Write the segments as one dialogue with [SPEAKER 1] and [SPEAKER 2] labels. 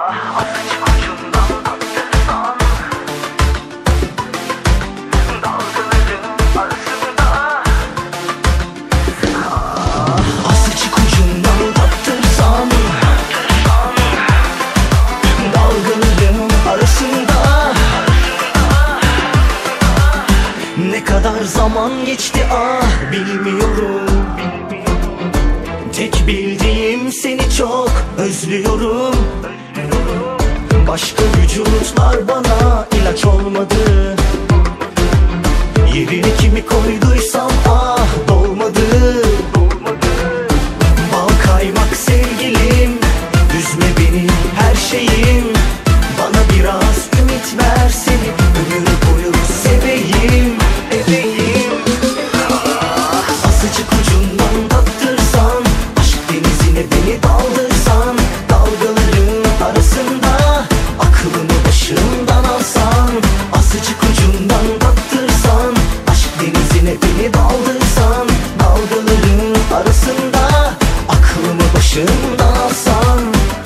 [SPEAKER 1] Azıcık ucundan tattırsan dalgaların arasında. Azıcık ucundan tattırsan dalgaların arasında. Ne kadar zaman geçti bilmiyorum. Tek bildiğim seni çok özlüyorum. Başka vücutlar bana ilaç olmadı. Yerine kimi koyduysam dolmadı. Bal kaymak sevgilim, üzme beni her şeyim. Bana biraz ümit ver, seni ömür boyu seveyim. Azıcık ucundan tattırsan, aşk denizine beni daldırsan, dalgaların arasında aklımı başımdan alsan. Azıcık ucundan tattırsan, aşk denizine beni daldırsan, dalgaların arasında aklımı başımdan alsan.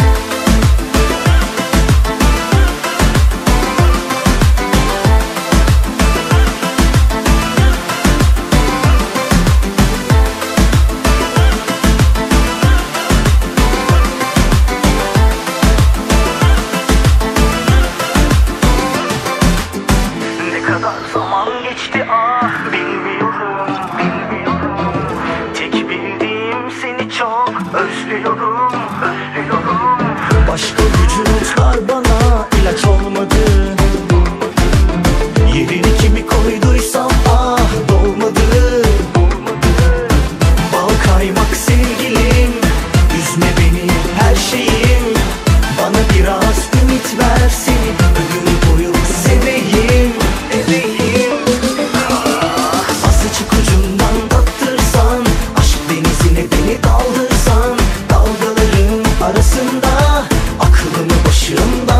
[SPEAKER 1] Ne kadar zaman geçti bilmiyorum. Tek bildiğim seni çok özlüyorum. Başka vücutlar bana ilaç olmadı. Yerini kimi koyduysam dolmadı. Bal kaymak sevgilim, üzme beni her şeyim. Bana biraz ümit ver, seni ömür boyu seveyim. Azıcık ucundan tattırsan, aşk denizine beni daldırsan, dalgaların arasında aklımı başımda